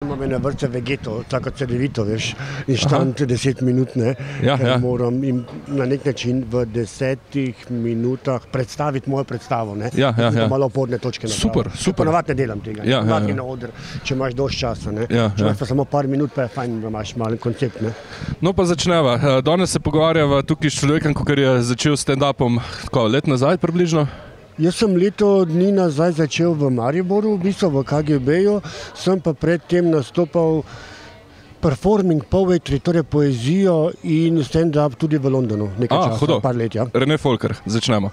imam ene vrste vegeto, tako cedevito, veš, in štant 10 minut, ne, moram jim na nek način v 10 minutah predstaviti mojo predstavo, ne, malo oporne točke napraviti. Super. Ponavadi ne delam tega, ponavadi na oder, če imaš dosti časa, ne, če imaš pa samo par minut, pa je fajn, da imaš malen koncept, ne. No pa začneva, danes se pogovarjava tukaj s človekom, ko je začel stand-upom, let nazaj približno? Jaz sem leto dni nazaj začel v Mariboru, v bistvu v KGB-ju, sem pa predtem nastopal performing poetry, torej poezijo in stand-up tudi v Londonu, nekaj časa, par let, ja. René Folker, začnemo.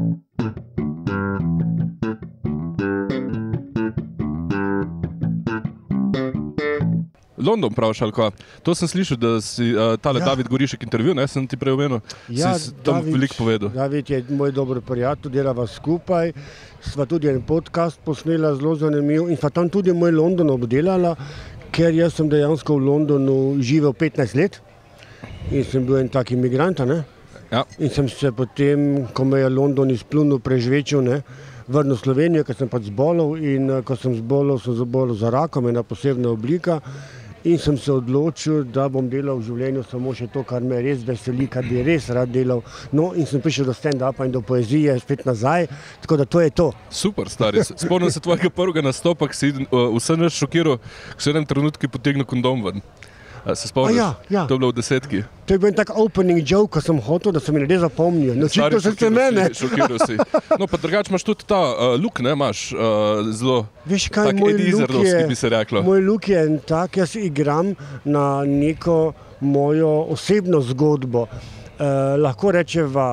London praviš, ali kva? To sem slišal, da si tale David Gorišek intervju, ne, sem ti prej omenil, si tam veliko povedal. David je moj dober prijatelj, delava skupaj, sva tudi en podcast posnela, zelo zanimiv in sva tam tudi moj London obdelala, ker jaz sem dejansko v Londonu živel 15 let in sem bil en tak imigrant, ne? Ja. In sem se potem, ko me je London izplunil, prežvečil, ne, vrnil v Slovenijo, ker sem pač zbolel in ko sem zbolel za rakom, ena posebna oblika. In sem se odločil, da bom delal v življenju samo še to, kar me res veseli, kar bi res rad delal. No, in sem prišel do stand-upa in do poezije spet nazaj, tako da to je to. Super, stari. Spomnim se tvojega prvega nastopa, ki si vse nas šokiral, ko si v enem trenutku potegnil kondom ven. Se spomniš? Ja. To je bilo v 10. To je bil en tak opening joke, ko sem hotel, da se mi ljudje zapomnijo. Očitno se ste mene. Šokiral si. No, pa drugače imaš tudi ta look, ne, imaš zelo tak Eddie Izzardovski, bi se reklo. Moj look je en tak, jaz igram na neko mojo osebno zgodbo. Lahko rečeva,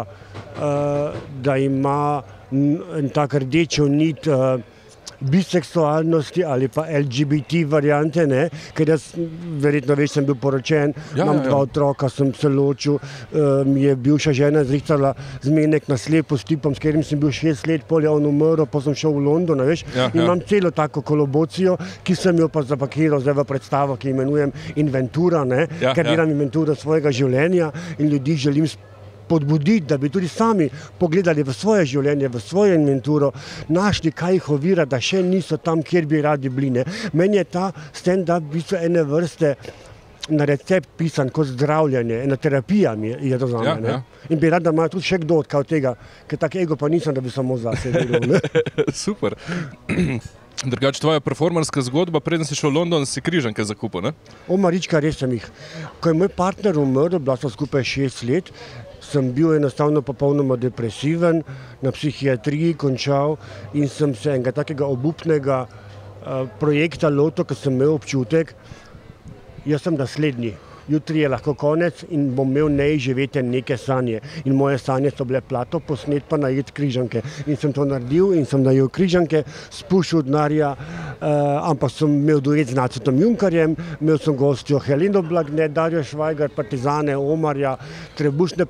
da ima en tak rdečo nit biseksualnosti ali pa LGBT variante, ne, ker jaz verjetno veš, sem bil poročen, imam 2 otroka, sem se ločil, mi je bivša žena zrihtala zmenek na slepo s tipom, s katerim sem bil 6 let, pol je on umrl, pa sem šel v London, veš, in imam celo tako kolobocijo, ki sem jo pa zapakiral zdaj v predstavo, ki imenujem Inventura, ne, ker delam inventuro svojega življenja in ljudi želim podbuditi, da bi tudi sami pogledali v svoje življenje, v svojo inventuro, našli, kaj jih ovira, da še niso tam, kjer bi radi bili, ne. Meni je ta stand-up v bistvu ene vrste na recept pisan kot zdravljenje, ena terapija mi je to zame, ne. In bi rad, da ima tudi še kdo od tega, ker tak ego pa nisem, da bi samo zase delal, ne. Super. Drugače, tvoja performanska zgodba, preden si šel v London, si križanke zakupil, ne? Marička, res sem jih. Ko je moj partner umrl, bila sva skupaj 6 let, sem bil enostavno popolnoma depresiven, na psihiatriji končal in sem se enega takega obupnega projekta lotil, ker sem imel občutek, jaz sem naslednji. Jutri je lahko konec in bom imel neizživete neke sanje. In moje sanje so bile plato posnet pa najet križanke. In sem to naredil in sem najel križanke, spuščal denarja, ampak sem imel duet z Nacetom Junkarjem, imel sem gostjo Heleno Blagne, Darjo Švajgar, Partizane, Omarja, trebušne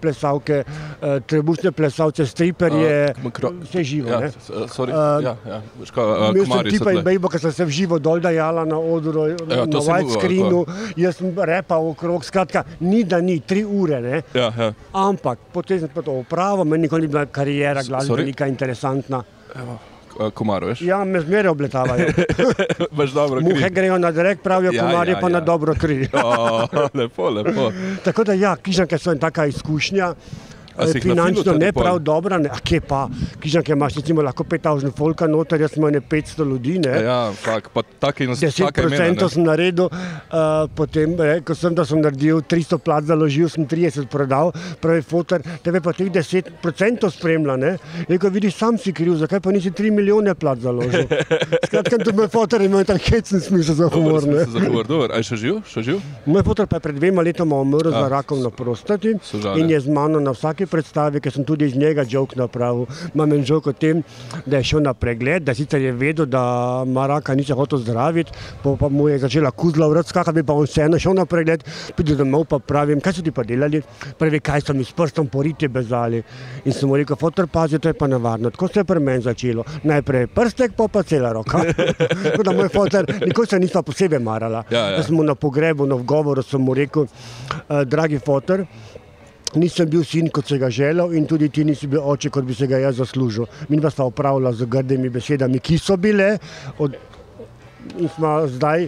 plesalce, striperje, vse živo, ne. Imel sem tipa in bejbo, ker sem se v živo dol dajala na odru, na widescreenu, jaz sem repal okrog, skratka, ni da ni, 3 ure, ne. Ampak potem sem pa to opravil, meni nikoli ni bila karijera glasbenika interesantna. Komar, veš? Ja, me zmeraj obletavajo. Baš dobro kri. Muhe grejo na direkt, pravijo komarje pa na dobro kri. Lepo. Tako da ja, križanke so en taka izkušnja. Finančno ne prav dobra, ne, a kje pa, križanke imaš recimo lahko 5000 folka noter, jaz imam 500 ljudi, ne. Ja, fakt, pa take imena, 10% sem naredil, potem rekel sem, da sem naredil 300 plat, založil sem 30 prodal, pravi fotor, tebe pa teh 10% spremlja, ne. Rekel, vidiš, sam si kriv, zakaj pa nisi 3 milijone plat založil. Skratka, tudi moj fotor imel tak hecen smisel za humor, ne. Dobar, a je še živ? Moj fotor pa je pred 2 letoma umrl za rakom na prostati in je z mano na vsaki predstavi, ker sem tudi iz njega joke napravil. Imam en joke o tem, da je šel na pregled, da sicer je vedel, da ima raka, ni se hotel zdraviti, pa mu je začela kuzla vrat skakati, bi pa on vseeno šel na pregled, pride domov pa pravim, kaj so ti pa delali? Pravi, kaj so mi s prstom po riti bezali. In sem mu rekel, fotor, pazi, to je pa nevarno. Tako se je pri meni začelo. Najprej prstek, pa cela roka. Tako da moj fotor, nikoli se nisva posebej marala. Jaz sem mu na pogrebu, na vgovoru sem mu rekel, dragi fotor, nisem bil sin, kot se ga želel in tudi ti nisi bil oče, kot bi se ga jaz zaslužil. Mi pa sta opravila z grdimi besedami, ki so bile in smo zdaj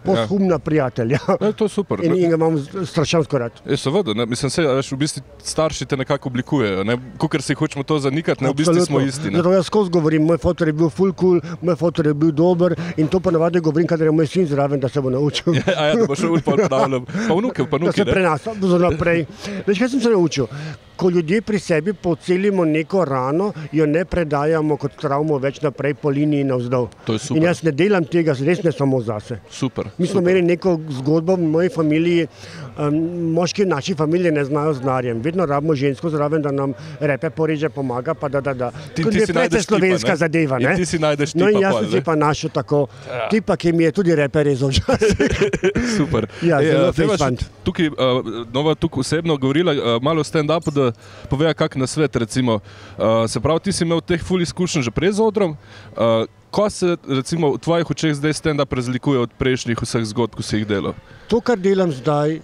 posthumna prijatelja. To je super. In ga imam strašansko rad. Seveda, ne, mislim se, veš, v bistvu starši te nekako oblikujejo, ne, kakor si hočemo to zanikati, ne, v bistvu smo isti. Zato jaz skozi govorim, moj fotor je bil full cool, moj fotor je bil dober in to pa navadi govorim, kadar je moj sin zraven, da se bo naučil. Da bo šel ponavljam. Pa vnuke, da se prenasa naprej. Veš, kaj sem se naučil? Ko ljudje pri sebi pocelimo neko rano, jo ne predajamo kot travmo več naprej po liniji navzdol. To je super. In jaz ne delam tega, res ne samo zase. Super. Mi smo imeli neko zgodbo v moji familiji, moški v naši familiji ne znajo z denarjem. Vedno rabimo žensko zraven, da nam repe poreže, pomaga, pa da. Ti si najdeš slovenska tipa, zadeva, ne? In ti si najdeš tipa. No in jaz sem si pa našel tako tipa, ki mi je tudi repe rezal včasih. Super. Ja, zelo fejsfant. Tukaj, Nova tukaj osebno govorila malo o stand-upu, da poveja kak na svet, recimo. Se pravi, ti si imel teh ful izkušenj že pred odrom. Ko se, recimo, v tvojih očeh zdaj stand-up razlikuje od prejšnjih vseh zgodb, ko si jih delal? To, kar delam zdaj,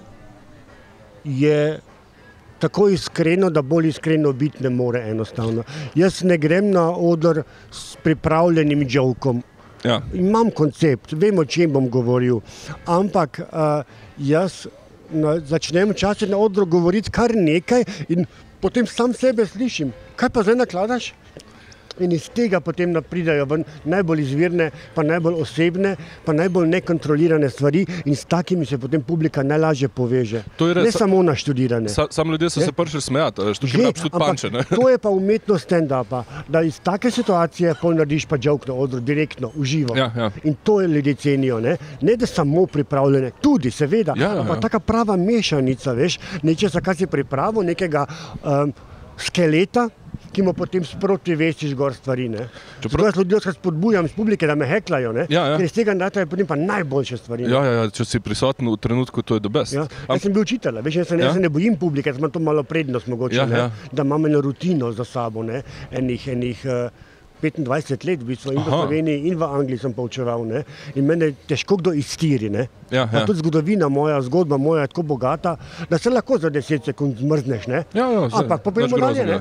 je tako iskreno, da bolj iskreno biti ne more enostavno. Jaz ne grem na oder s pripravljenim jokom. Ja. Imam koncept, vem, o čem bom govoril, ampak jaz začnem včasih na odru govoriti kar nekaj in potem sam sebe slišim. Kaj pa zdaj nakladaš? In iz tega potem pridejo ven najbolj izvirne, pa najbolj osebne, pa najbolj nekontrolirane stvari in s takimi se potem publika najlažje poveže. Ne samo naštudirane. Samo ljudje so se prišli smejati, tukaj imaš tudi panče. To je pa umetnost stand-upa, da iz take situacije pol narediš pa joke na odru, direktno, v živo. Ja. In to ljudje cenijo, ne da samo pripravljene, tudi seveda, ampak taka prava mešanica, veš, nečesa, kar si pripravil, nekega skeleta, ki mu potem sproti vestiš gor stvari. Zato jaz ljudi spodbujam iz publike, da me heklajo, ker iz tega natajo potem pa najboljše stvari. Ja, če si prisoten v trenutku, to je the best. Jaz sem bil učitelj, veš, jaz se ne bojim publike, jaz imam to malo prednost mogoče, da imam eno rutino za sabo, enih 25 let v bistvu in v Sloveniji in v Angliji sem poučeval, in mene težko kdo iztiri, Pa tudi zgodba moja je tako bogata, da se lahko za 10 sekund zmrzneš, ampak poprijemo dalje,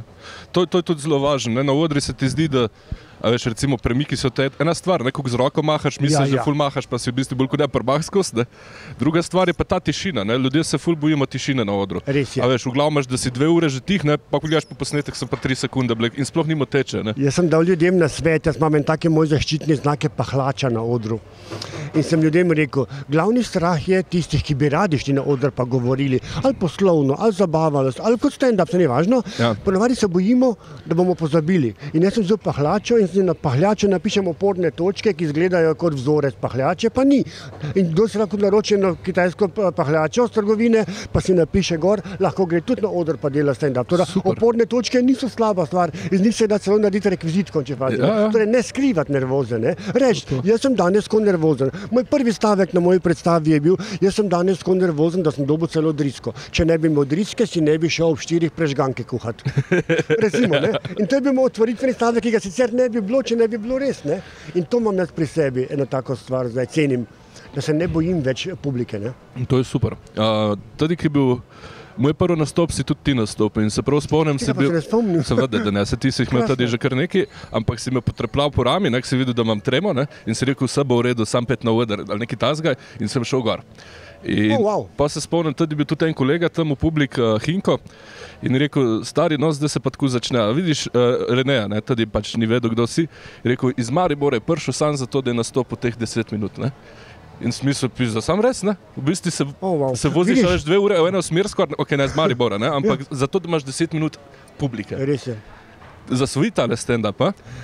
To je tudi zelo važno, na odri se ti zdi, da veš, recimo premiki so te ena stvar, koliko z roko mahaš, misliš, da ful mahaš, pa si v bistvu bolj kot ne prmah skozi, Druga stvar je pa ta tišina, ljudje se ful bojimo tišine na odru. Res je. A veš, v glavu imaš, da si 2 ure že tih, pa ko gledaš po posnetek, so pa 3 sekunde in sploh nimo teče, Jaz sem dal ljudem na svet, jaz imam en take moj zaščitni znak je pahlača na odru. In sem ljudem rekel, glavni strah je tistih, ki bi radi šli na oder pa govorili, ali poslovno, ali zabavalo, ali kot stand-up, se ni važno. Ponavadi se bojimo, da bomo pozabili. In jaz sem vzel pahlačo in na pahljaču napišem oporne točke, ki izgledajo kot vzorec pahljače, pa ni. In kdo si lahko naroči na kitajsko pahljačo z trgovine, pa si napiše gor, lahko gre tudi na oder pa dela stand-up. Torej, oporne točke niso slaba stvar, iz njih se da celo narediti rekvizit, konče fazi. Torej, ne skrivati nervoze, Reči, jaz sem danes tako nervozen. Moj prvi stavek na moji predstavi je bil, jaz sem danes tako nervozen, da sem dobil celo drisko. Če ne bi imel driske, si ne bi šel ob 4 prežganke kuhati. Recimo, In to je bil moj otvoritveni stavek, ki ga sicer ne bi bilo, če ne bi bilo res, In to imam jaz pri sebi, eno tako stvar, zdaj cenim, da se ne bojim več publike, To je super. Tudi, ki je bil moj prvi nastop, si tudi ti nastopil in se prav spomnim, si bil, seveda, da ne, ti si jih imel tudi že kar nekaj, ampak si me potrepljal po rami, si videl, da imam tremo, in si rekel, vse bo v redu, sam 5 na oder ali nekaj tasga in sem šel gor. In pa se spomnim, tudi bil tudi en kolega tam v publik, Hinko, in rekel, stari, zdaj se pa tako začne. Vidiš, Reneja, tudi pač ni vedel, kdo si, rekel, iz Maribora je prišel sam zato, da je nastopil teh 10 minut, In smisel pizda, sam res, V bistvu se voziš več 2 ure v eno smer skoraj, ne iz Maribora, ampak zato, da imaš 10 minut publike. Res je. Zasvoji tale stand-up,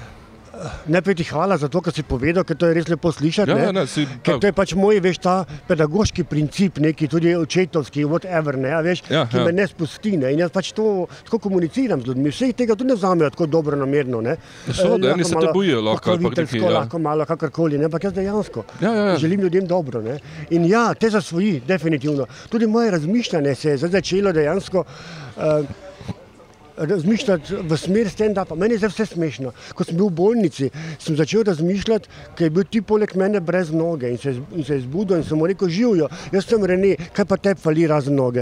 Najprej ti hvala za to, kar si povedal, ker to je res lepo slišati. Ker to je pač moj, veš, ta pedagoški princip, neki tudi očetovski, whatever, ki me ne spusti. In jaz pač to tako komuniciram z ljudmi. Vse tega tudi ne vzamejo tako dobro namerno. Eni se te bojijo lahko. Lahko malo, kakorkoli, ampak jaz dejansko želim ljudem dobro. In te zasvoji, definitivno. Tudi moje razmišljanje se je začelo dejansko razmišljati v smer stand-upa. Meni je zdaj vse smešno. Ko sem bil v bolnici, sem začel razmišljati, ker je bil ti poleg mene brez noge in se je zbudil in sem mu rekel, živjo, jaz sem Rene, kaj pa tebi fali razen noge?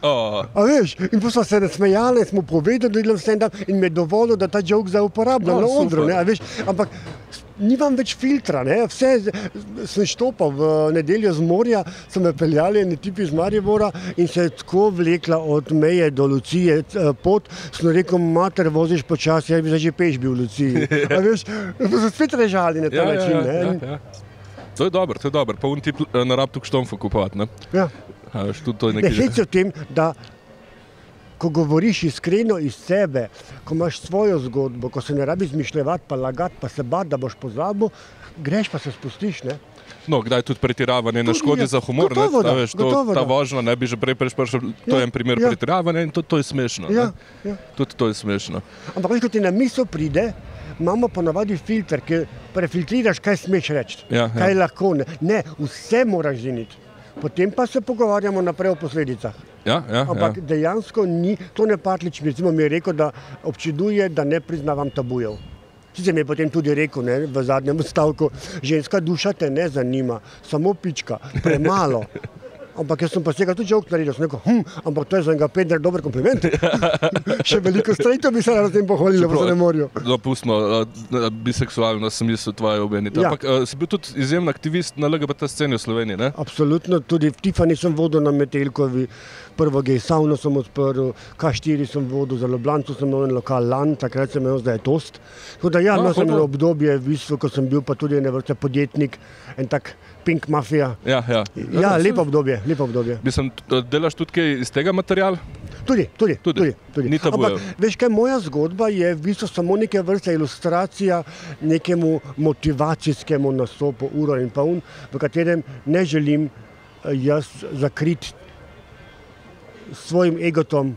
A veš, in pa smo se nasmejali, smo povedali, da delam stand-up in me je dovolilo, da ta joke zdaj uporabljam na odru, ne, a veš, ampak nimam več filtra, ne, vse sem štopal v nedeljo z morja, so me peljali eni tipi iz Maribora in se je tako vlekla od meje do Lucije pot, sem rekel, mater, voziš počasi, jaz bi zdaj že peš bil v Luciji, a veš, so spet režali na ta način, ne. To je dobro, pa on ti ne rab tukaj štomfo kupovati, ne? Ja. Ne, hec je v tem, da ko govoriš iskreno iz sebe, ko imaš svojo zgodbo, ko se ne rabi izmišljevati, pa lagati, pa se bati, da boš pozabil, greš pa se spustiš, ne? No, kdaj tudi pretiravanje ne škodi za humor, gotovo, ne? Veš, gotovo, ta vožnja, ne bi že prej prišel, to je en primer pretiravanja in to je smešno, ne? Tudi to je smešno. Ampak ko ti na misel pride, imamo ponavadi filter, ki prefiltriraš, kaj smeš reči, kaj lahko, ne. Ne, vse moraš ziniti. Potem pa se pogovarjamo naprej o posledicah. Ampak dejansko ni, to ne Patlič mi je rekel, da občuduje, da ne priznavam tabujev. Sicer mi je potem tudi rekel, ne, v zadnjem stavku, ženska duša te ne zanima, samo pička, premalo. Ampak jaz sem pa vsega tudi joke naredil, sem rekel, ampak to je za enega Pedra dober kompliment. Še veliko strejtov bi se rado s tem pohvalilo, pa se ne morajo. Dopustimo, biseksualno smisel tvoje obenite. Ampak si bil tudi izjemen aktivist na LGBT sceni v Sloveniji, ne? Absolutno, tudi v Tiffany sem vodil na Metelkovi, prvo gej savno sem odprl, K4 sem vodil, za Ljubljanco sem imel en lokal LAN, takrat sem imel, zdaj je Toast. Tako da sem imel obdobje, v bistvu, ko sem bil pa tudi ene vrste podjetnik, en tak Pink Mafia. Lepo obdobje. Mislim, delaš tudi kaj iz tega materiala? Tudi. Ni tabujev. Ampak, veš kaj, moja zgodba je v bistvu samo neke vrste ilustracija nekemu motivacijskemu nastopu uro in pol, v katerem ne želim jaz zakriti svojim egotom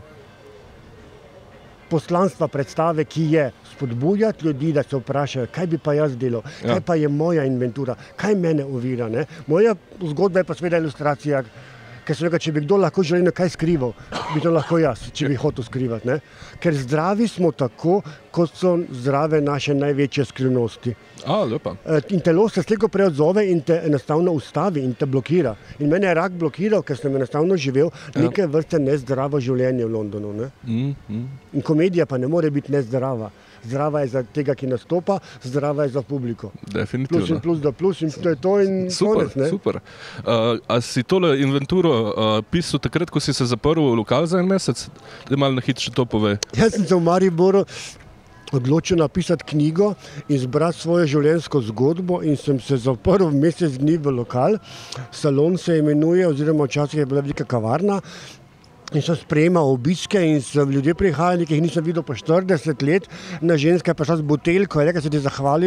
poslanstva predstave, ki je spodbujati ljudi, da se vprašajo, kaj bi pa jaz delal, kaj pa je moja inventura, kaj mene ovira, ne. Moja zgodba je pa seveda ilustracija, ker sem rekel, če bi kdo lahko želel kaj skrival, bi to lahko jaz, če bi hotel skrivati, ne. Ker zdravi smo tako, kot so zdrave naše največje skrivnosti. Lepa. In telo se slejko prej odzove in te enostavno ustavi in te blokira. In mene je rak blokiral, ker sem enostavno živel neke vrste nezdravo življenje v Londonu, ne. In komedija pa ne more biti nezdrava. Zdrava je za tega, ki nastopa, zdrava je za publiko. Definitivno. Plus da plus in to je to in konec, ne. Super. A si tole inventuro pisal takrat, ko si se zaprl v lokal za en mesec? Da malo na hit še to pove. Jaz sem se v Mariboru odločil napisati knjigo in zbrati svojo življenjsko zgodbo in sem se zaprl mesec dni v lokal. Salon se imenuje, oziroma včasih je bila velika kavarna. In sem sprejemal obiske in so ljudje prihajali, ki jih nisem videl po 40 let. Na ženska je prišla z buteljko, je rekel, sem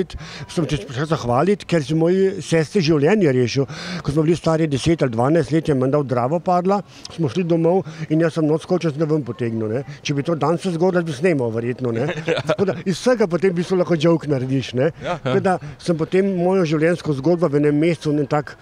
ti prišel zahvaliti, ker si moji sestri življenje rešil. Ko smo bili stari 10 ali 12 let, je menda v Dravo padla, smo šli domov in jaz sem noč skočil na ven potegnil, ne. Če bi to danes se zgodilo, bi snemal verjetno, ne. Tako da iz vsega potem bi se lahko joke narediš, ne. Tako da sem potem mojo življenjsko zgodbo v enem mesecu tak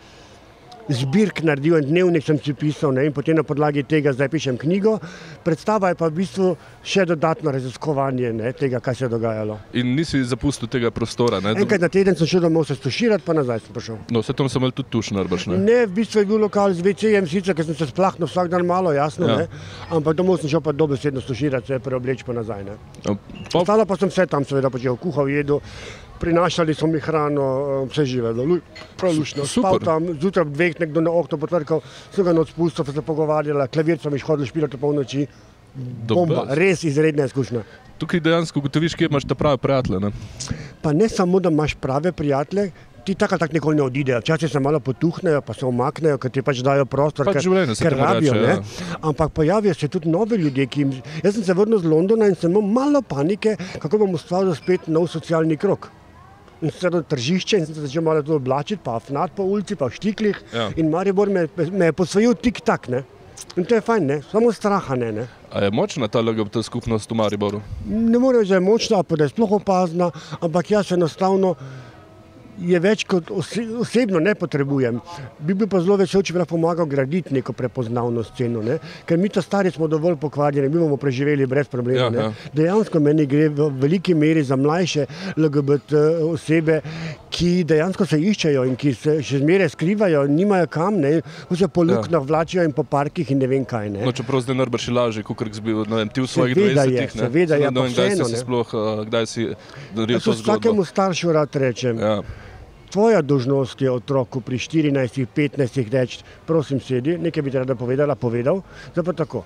zbirk naredil, en dnevnik sem si pisal, ne, in potem na podlagi tega zdaj pišem knjigo. Predstava je pa v bistvu še dodatno raziskovanje, ne, tega, kaj se je dogajalo. In nisi zapustil tega prostora, ne? Enkrat na teden sem šel domov se stuširati, pa nazaj sem prišel. No, se tam sem imel tudi tuš narbaš, ne? Ne, v bistvu je bil lokal z WC-jem sicer, ker sem se splahnil vsak dan malo, jasno, ne, ampak domov sem šel pa dobesedno stuširati, se preobleči pa nazaj, ne. Ostalo pa sem vse tam seveda počel, kuhal, jedel. Prinašali so mi hrano, vse živelo, prav lušno. Spal tam, zjutraj ob 2 nekdo na okno potvrkal, sem ga noč spustil, pa se pogovarjala, klavir so mi hodili špilati po noči. Bomba, res izredna izkušnja. Tukaj dejansko ugotoviš, kje imaš te prave prijatelje, ne? Pa ne samo, da imaš prave prijatelje, ti tako nikoli ne odidejo. Včasih se malo potuhnejo, pa se umaknejo, ker ti pač dajo prostor, ker rabijo, ne. Ampak pojavijo se tudi novi ljudje, ki jim... Jaz sem se vrnil z Londona in sem imel malo panike, kako bom ustvaril spet nov socialni krog. In sem se tržišče in sem se začel malo tudi oblačiti, pa afnat po ulici, pa v štiklih. In Maribor me je posvojil tik-tak, ne. In to je fajn, ne, samo straha ne. A je močna ta LGBT skupnost v Mariboru? Ne more, da je močna, pa da je sploh opazna, ampak jaz enostavno je več kot osebno ne potrebujem. Bi bil pa zelo vesel, če bi lahko pomagal graditi neko prepoznavno sceno, ne? Ker mi ta stari smo dovolj pokvarjeni, mi bomo preživeli brez problema. Ja. Dejansko meni gre v veliki meri za mlajše LGBT osebe, ki dejansko se iščejo in ki se še zmeraj skrivajo, nimajo kam, ne, se po luknjah vlačijo in po parkih in ne vem kaj. Ne. No, čeprav zdaj najbrž lažje, kot si bil ti v svojih 20-ih. Seveda je, pa vseeno. Kdaj si naredil to zgodbo? Vsakemu staršu rad rečem, tvoja dolžnost je otroku pri 14-15 reči, prosim sedi, nekaj bi ti rada povedal, zdaj pa tako.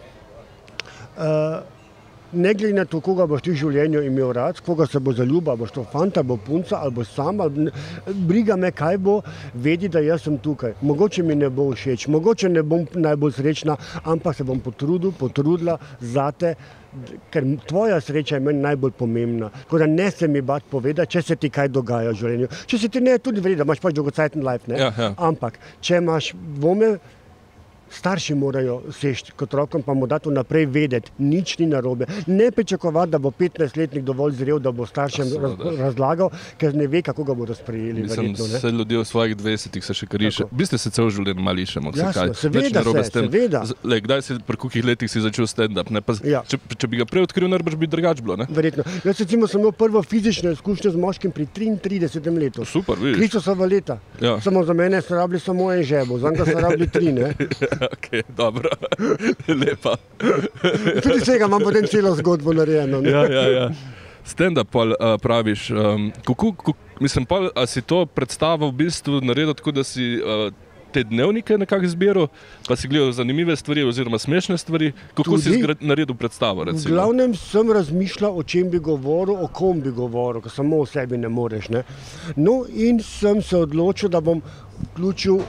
Ne glede na to, koga boš ti v življenju imel rad, koga se bo zaljubil, boš to fanta, bo punca, ali bo sam, briga me, kaj bo, vedi, da jaz sem tukaj. Mogoče mi ne bo všeč, mogoče ne bom najbolj srečna, ampak se bom potrudila zate, ker tvoja sreča je meni najbolj pomembna. Tako da ne se mi bati povedati, če se ti kaj dogaja v življenju. Če se ti ne, tudi vredi, da imaš pač dolgocajten life, ne? Ja. Ampak, če imaš dvome, starši morajo seči k otrokom, pa mu dati vnaprej vedeti, nič ni narobe. Ne pričakovati, da bo 15-letnik dovolj zrel, da bo staršem razlagal, ker ne ve, kako ga bodo sprejeli. Se ljudje v svojih 20-ih se še kariše. V bistvu se celo življenje malo išemo. Jasno, seveda. Kdaj si, pri kolikih letih si začel stand-up? Če bi ga prej odkril, najbrž bi drugače bilo, ne? Verjetno. Jaz recimo sem imel prvo fizično izkušnjo z moškim pri 33 letu. Super, vidiš. Kristusova leta. Samo za mene so rabili samo en žebo, za njega so rabili 3, ne? Ok, dobro, lepa. Tudi vsega imam potem celo zgodbo narejeno. Ja. Stand-up praviš, mislim, a si to predstavo v bistvu naredil tako, da si te dnevnike nekako zbiral, pa si gledal zanimive stvari oziroma smešne stvari, kako si naredil predstavo, recimo? V glavnem sem razmišljal, o čem bi govoril, o kom bi govoril, ker samo o sebi ne moreš, ne. No, in sem se odločil, da bom vključil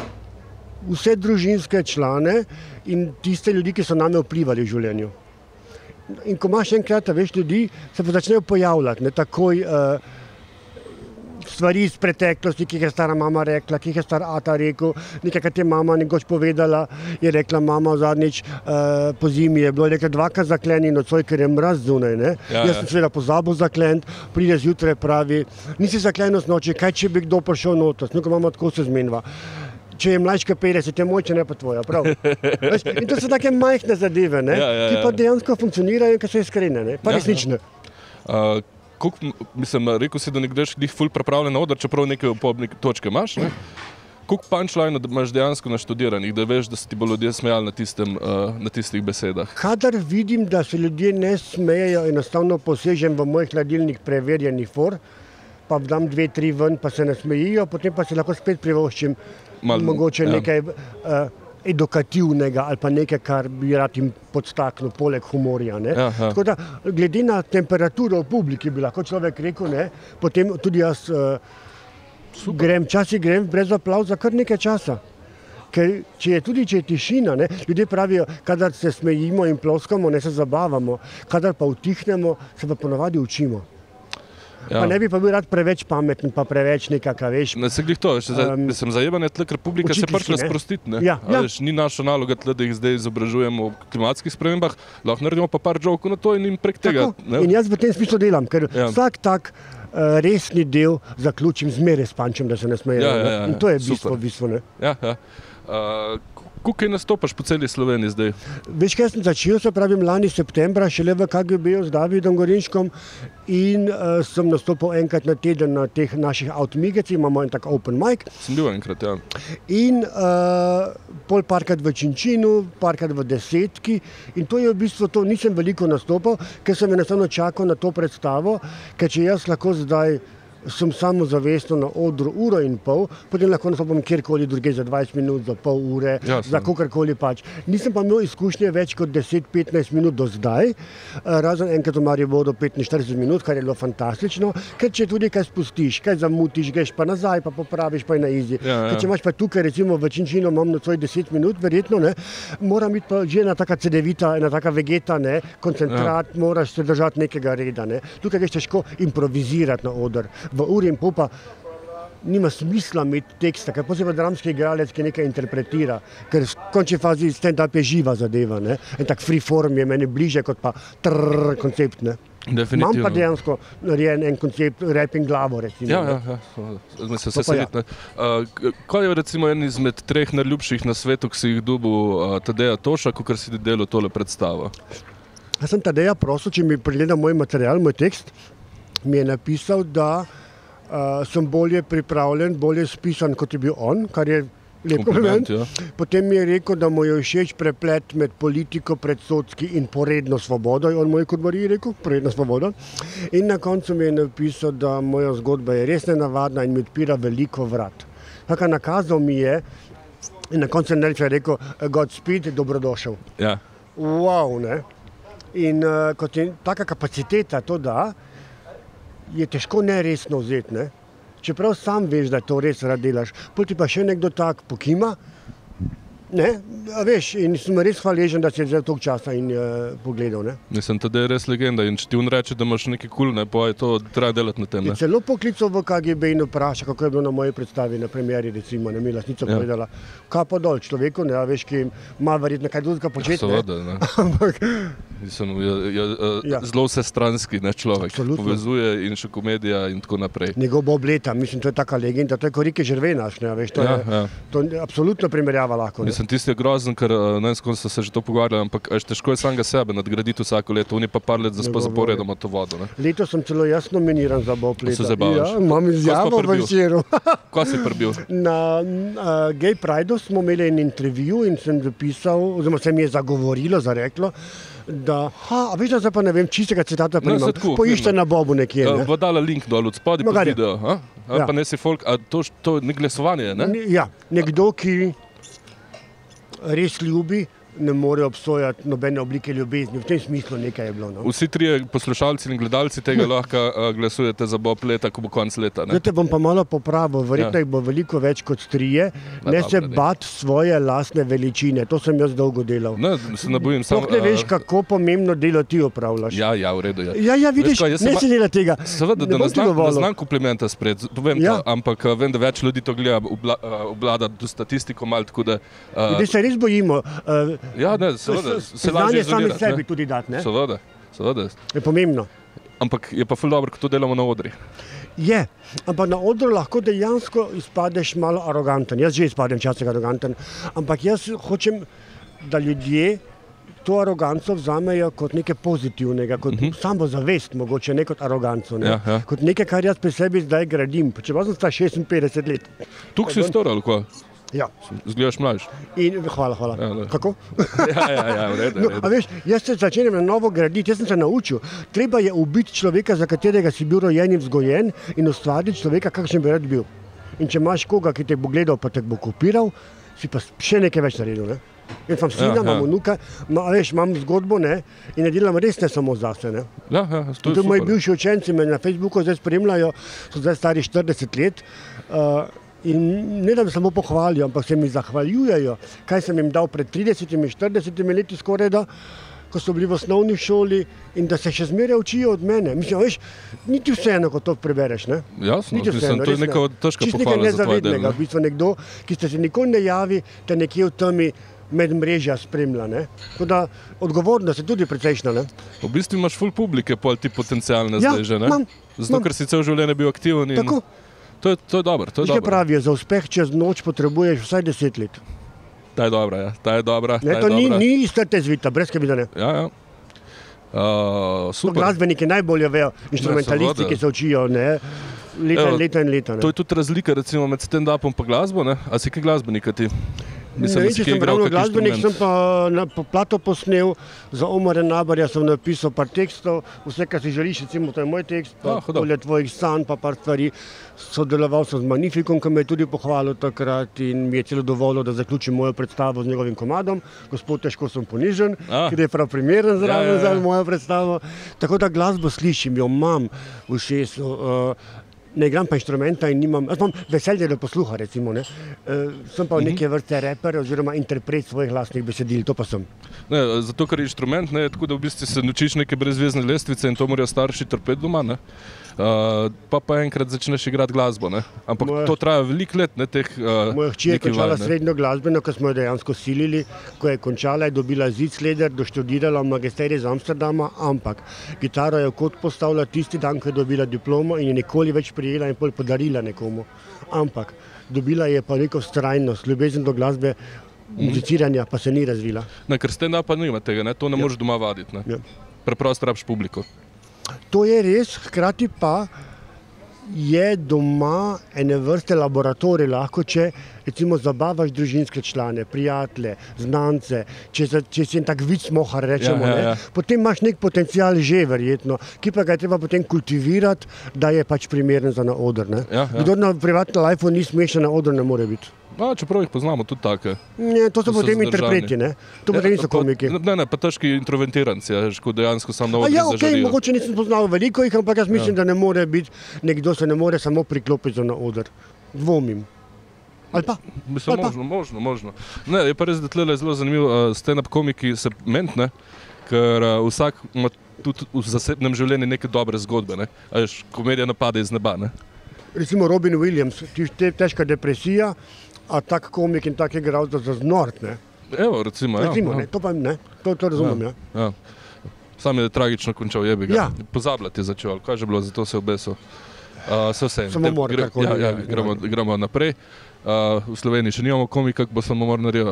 vse družinske člane in tiste ljudi, ki so name vplivali v življenju. In ko imaš enkrat več ljudi, se pa začnejo pojavljati, ne, takoj stvari iz preteklosti, ki jih je stara mama rekla, ki jih je star ata rekel, nekaj, kar je mama nekoč povedala, je rekla mama zadnjič po zimi, je bilo rekla 2-krat zakleni nocoj, ker je mraz zunaj, ne. Jaz sem seveda pozabil zaklent, pride zjutraj pravi, nisi zaklenil snoči, kaj če bi kdo prišel noter, snukaj mama tako se zmenila. Če je mlajška 50, je moj, če ne pa tvoja, prav. In to so take majhne zadeve, ne, ki pa dejansko funkcionirajo, ki so iskrene, ne, pa resnične. Mislim, rekel si, da nekdeš njih ful pripravljen na oder, čeprav nekaj točke imaš, ne? Koliko punchline imaš dejansko naštudiranih, da veš, da se ti bo ljudje smejali na tistih besedah? Kadar vidim, da se ljudje ne smejejo, enostavno posežem v mojih hladilnih preverjenih for, pa dam 2-3 ven, pa se ne smejijo, potem pa se lahko spet privoščim mogoče nekaj edukativnega ali pa nekaj, kar bi rad jim podstaknil, poleg humorja, ne. Tako da, glede na temperaturo v publiki, bi lahko človek rekel, ne, potem tudi jaz včasih grem brez aplavza kar nekaj časa. Ker če je tišina, ne, ljudje pravijo, kadar se smejimo in ploskamo, ne se zabavamo, kadar pa utihnemo, se pa ponavadi učimo. Pa ne bi pa bil rad preveč pameten, pa preveč nekaka, veš. Ne, se glih to, sem zajebanje tle, ker publika se pač razprostiti, ne. Ni naša naloga tle, da jih zdaj izobražujemo o klimatskih spremembah, lahko naredimo pa par jokov na to in jim prek tega. In jaz v tem smislu delam, ker vsak tak resni del zaključim zmeraj s pančem, da se ne smejejo. In to je bistvo, ne. Kako kaj nastopaš po celi Sloveniji zdaj? Veš, kaj sem začel, se pravim, lani septembra, šele v KGB-ju z Davidom Gorinškom in sem nastopil enkrat na teden na teh naših Outmigecih, imamo en tak open mic. Sem bil enkrat, ja. In pol parkrat v Činčinu, parkrat v Desetki in to je v bistvu to, nisem veliko nastopal, ker sem enostavno čakal na to predstavo, ker če jaz lahko zdaj sem samozavestno na odru 1,5 ure, potem lahko nastopam kjerkoli drugje za 20 minut, za pol ure, za kakorkoli pač. Nisem pa imel izkušnje več kot 10-15 minut do zdaj, razen enkrat v Mariboru 45 minut, kar je bilo fantastično, ker če tudi kaj spustiš, kaj zamutiš, greš pa nazaj, pa popraviš, pa je na izi. Ker če imaš pa tukaj, recimo v Činčinu imam na svoj 10 minut, verjetno, ne, mora biti pa že ena taka cedevita, ena taka vegeta, ne, koncentrat, moraš se držati nekega reda, ne. Tukaj greš težko improvizirati na oder. V 1,5 ure pa nima smisla imeti teksta, ker posebej dramski igralec, ki nekaj interpretira, ker v končni fazi stand-up je živa zadeva, ne? En tak free form je meni bliže kot pa koncept, ne? Imam pa dejansko narejen en koncept rap in glavo, recimo. Ja. Mislim, se sediti. Kaj je recimo en izmed 3 najljubših na svetu, ki si jih dobil Tadeja Toša, kakor si delal tole predstavo? Jaz sem Tadeja prosil, če mi pregleda moj material, moj tekst, mi je napisal, da sem bolje pripravljen, bolje spisan, kot je bil on, kar je lep kompliment. Ja. Potem mi je rekel, da mu je všeč preplet med politiko, predsodki in poredno svobodo. On moj kot Mariji rekel, poredno svobodo. In na koncu mi je napisal, da moja zgodba je res nenavadna in mi odpira veliko vrat. Tako nakazal mi je in na koncu je rekel, Godspeed, dobrodošel. Ja. Wow, ne? In kot je taka kapaciteta to da, je težko neresno vzeti, ne? Čeprav sam veš, da to res rad delaš, potem pa še nekdo tak pokima, ne? A veš, in sem res hvaležen, da si je vzel toliko časa in pogledal, ne? Mislim, da je res legenda in če ti on reče, da imaš nekaj kul, ne, pa je to treba delati na tem, ne? Je celo poklical v KGB in vpraša, kako je bilo na moji predstavi, na premieri, recimo, ne, mi lasnica povedala, kaj pa dol človeku, ne, a veš, ki ima verjetno kaj drugega početi, ne? Seveda, ne. Ampak mislim, je zelo vsestranski, ne, človek. Absolutno. Povezuje in še komedija in tako naprej. Njegov Bob Leta, mislim, to je taka legenda, to je ko Rike Žervenaš, ne, veš, to je absolutno primerjava lahko, ne. Mislim, tisti je grozen, ker s kom so se že to pogovarjali, ampak težko je samega sebe nadgraditi vsako leto, oni pa par let zaporedoma to vodo, ne. Leto sem celo jaz nominiran za Bob Leta. Se zabavaš? Ja, imam izjavo v Večeru. Ko si prbil? Na Gay Prideu smo imeli en intervju in sem zapisal, oziroma se mi je zagovorilo, zareklo, da, a veš, da se pa ne vem, čistega citata pa nimam, poišče na Bobu nekje, ne? Bo dala link dol od spodaj pod video, pa ne si folk, a to ni glasovanje, ne? Ja, nekdo, ki res ljubi, ne more obsojati nobene oblike ljubezni. V tem smislu nekaj je bilo. No? Vsi 3 poslušalci in gledalci tega lahko glasujete za Bob Leta, ko bo konc leta. Zdaj bom pa malo popravil, verjetno jih bo veliko več kot 3. Ne se bat svoje lastne veličine, to sem jaz dolgo delal. Ne, se ne bojim samo. Ne veš, kako pomembno delo ti opravljaš. Ja, v redu je. Ja, vidiš, ne se dela tega. Seveda, da ne znam komplimenta spred, povem to, ampak vem, da več ljudi to gleda, obvlada statistiko malo, tako da... Vidiš, se res bojimo. Ja, ne, seveda, se lažje izolirati. Znanje sami sebi tudi dati, ne? Seveda. Je pomembno. Ampak je pa ful dobro, ko to delamo na odri. Je, ampak na odru lahko dejansko izpadeš malo aroganten. Jaz že izpadem včasih aroganten, ampak jaz hočem, da ljudje to aroganco vzamejo kot nekaj pozitivnega, kot samozavest mogoče, ne kot aroganco. Ne? Ja. Kot nekaj, kar jaz pri sebi zdaj gradim. Čeprav sem star 56 let. Tukaj si star ali kaj? Ja. Zgledaš mlajš. Hvala. Ja, kako? Ja, v redu. A veš, jaz se začenjam na novo graditi, jaz sem se naučil. Treba je ubiti človeka, za katerega si bil rojen in vzgojen in ustvariti človeka, kakšen bi rad bil. In če imaš koga, ki te bo gledal, pa te bo kopiral, si pa še nekaj več naredil, ne? Jaz imam sina, imam vnuka, imam zgodbo, ne? In ne delam res ne samo zase, ne? Ja, to je super. Moji bivši učenci me na Facebooku zdaj spremljajo, so zdaj stari 40 let, in ne da bi samo pohvalijo, ampak se mi zahvaljujejo, kaj sem jim dal pred 30-40 leti skoraj da, ko so bili v osnovni šoli in da se še zmeraj učijo od mene. Mislim, veš, niti vseeno, ko to prebereš, ne? Jasno, mislim, to je neka težka pohvala za tvoj del. V bistvu nekdo, ki se nikoli ne javi, te nekje v temi medmrežja spremlja, ne? Tako da odgovornost je tudi precejšnja, ne? V bistvu imaš ful publike, pol ti potencialne zdaj že, ne? Zato, ker si cel življenje bil aktiven in... Tako. To je dobro, to je dobro. Pravijo, za uspeh čez noč potrebuješ vsaj 10 let. Ta je dobra, ja. Ta je dobra. Ne, to ni ista te zvita, brez kaj bi da ne. Ja. Super. Glasbeniki najbolje vejo, instrumentalisti, ki se učijo, ne, leta in leta. To je tudi razlika recimo med stand-upom pa glasbo, ne? A si kaj glasbenika ti? Mislim, če sem ravno glasbenik, sem pa plato posnel, za Omara Nabarja sem napisal par tekstov, vse, kar si želiš, recimo, to je moj tekst, polje tvojih sanj, pa par stvari. Sodeloval sem z Magnifikom, ki me je tudi pohvalil takrat in mi je celo dovolil, da zaključim mojo predstavo z njegovim komadom. Gospod, težko sem ponižen, ker je prav primeren zraven za mojo predstavo. Tako da glasbo slišim, jo imam v ušesu. Ne igram pa inštrumenta in nimam, jaz imam veselje do posluha, recimo, ne. Sem pa v neke vrste reper oziroma interpret svojih lastnih besedil, to pa sem. Ne, zato, ker je inštrument, ne, tako da v bistvu se naučiš neke brezvezne lestvice in to morajo starši trpeti doma, ne. pa enkrat začneš igrati glasbo, ne? Ampak to traja veliko let, ne, teh moja hči je končala srednjo glasbeno, ko smo jo dejansko silili, ko je končala, je dobila Zitzleder, doštudirala magisterij iz Amsterdama, ampak gitaro je v kot postavila tisti dan, ko je dobila diplomo in je nikoli več prijela in pol podarila nekomu. Ampak dobila je pa neko vztrajnost, ljubezen do glasbe, muziciranja pa se ni razvila. Ne, ker stand-up pa nima tega, ne? To ne moreš doma vaditi, ne? Ja. Preprosto rabiš publiko. To je res, hkrati pa je doma ene vrste laboratorij lahko, če recimo zabavaš družinske člane, prijatelje, znance, če si en tak vic mohar rečemo, potem imaš nek potencial že verjetno, ki pa ga je treba potem kultivirati, da je pač primeren za na oder, ne. Kdor na privatnem lifeu ni smešen, na oder ne more biti. Čeprav jih poznamo tudi take. Ne, to so potem interpreti, ne? To potem niso komiki. Ne, pa težki introventiranci, ko dejansko sam na odri zaželijo. Mogoče nisem poznal veliko jih, ampak jaz mislim, da ne more biti, nekdo se ne more samo priklopiti za na oder. Dvomim. Ali pa? Mislim, možno. Ne, je pa res, da tlele je zelo zanimiv stand-up komiki segment, ne? Ker vsak ima tudi v zasebnem življenju neke dobre zgodbe, ne? Veš, komedija napade iz neba, ne? Recimo Robin Williams, težka depresija, a tak komik in tak igralec za znort, ne? Evo, recimo, ne, to pa ne, to razumem, ja. Sam je tragično končal, jebi ga. Pozabljati je začel, kaj že bilo, zato se je obesil. Samomor, karkoli. Gremo naprej. V Sloveniji še nimamo komika, ki bo samomor naredil.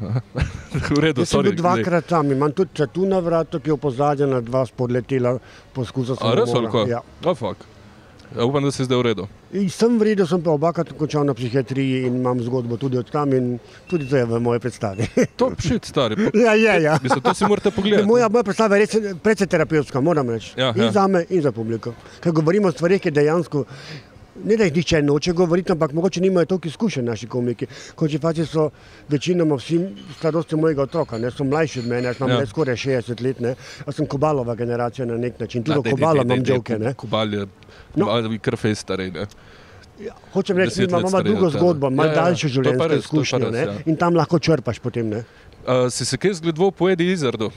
V redu, jaz sem bil dvakrat tam, imam tudi čatu na vratu, ki je opozadja na dva spodletela poskusa samomora. A res, ali kaj? Fuck. Upam, da si zdaj v redu. Sem v redu, sem pa obakrat končal na psihiatriji in imam zgodbo tudi od tam in tudi to je v moje predstavi. To shit, stari. Ja. Mislim, to si morate pogledati. Moja predstava je res precej terapevtska, moram reči. In zame, in za publiko. Ker govorimo o stvarih, ki dejansko, ne da jih nihče noče govoriti, ampak mogoče nimajo toliko izkušenj naši komiki. Končefaci so večinoma vsi starosti mojega otroka, ne, so mlajši od mene, jaz imam skoraj 60 let, ne. Jaz sem Kobalova generacija na nek način, tudi Kobalo imam joke, ne. Kobal je kar fejst starej, ne. Hočem reči, imamo drugo zgodbo, malo daljšo življenjsko izkušnjo, ne, in tam lahko črpaš potem, ne. Si se kaj zgledoval po Eddie Izzardu?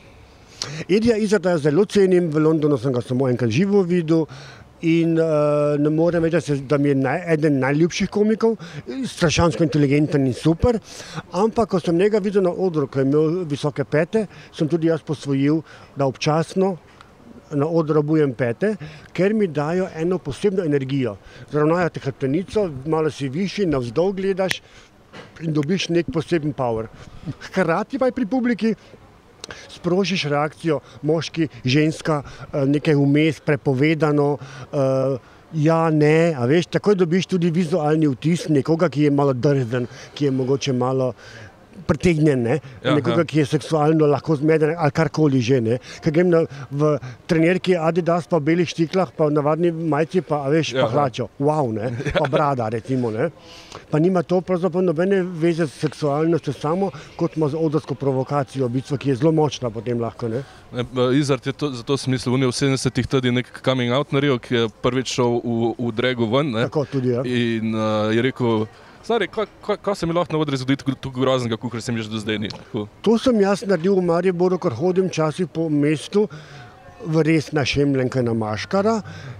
Eddija Izzarda zelo cenim, v Londonu sem ga samo enkrat živo videl, in ne morem reči, da mi je eden najljubših komikov, strašansko inteligenten in super, ampak ko sem njega videl na odru, ko je imel visoke pete, sem tudi jaz posvojil, da občasno na odru obujem pete, ker mi dajo eno posebno energijo. Zaravnajo te hrbtenico, malo si višji, navzdol gledaš in dobiš nek poseben power. Hkrati pa je pri publiki sprožiš reakcijo, moški, ženska, nekaj vmes, prepovedano, ja, ne, a veš, takoj dobiš tudi vizualni vtis nekoga, ki je malo drzen, ki je mogoče malo pretegnjen, ne, nekoga, ki je seksualno lahko zmeden ali karkoli že, ne. Ker grem v trenerki Adidas pa v belih štiklah, pa v navadni majici pa, a veš, pa hlačo, wow, ne, pa brada, recimo, ne. Pa nima to pravzaprav nobene veze s seksualnostjo samo, kot ima z odrsko provokacijo, bistvo, ki je zelo močna potem lahko, ne. Izzard je zato smislil, on je v 70-ih tudi nek coming out naredil, ki je prvič šel v dragu ven, ne. Tako tudi, ja. In je rekel, stari, kaj se mi lahko na odri zgoditi tukaj groznega, kakor se mi že do zdaj ni? To sem jaz naredil v Mariboru, ker hodim časih po mestu v res na Šemljenke na Maškara